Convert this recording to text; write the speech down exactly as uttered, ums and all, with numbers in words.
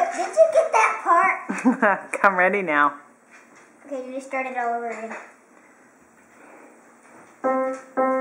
Wait, did you get that part? Come ready now. Okay, you just start it all over again.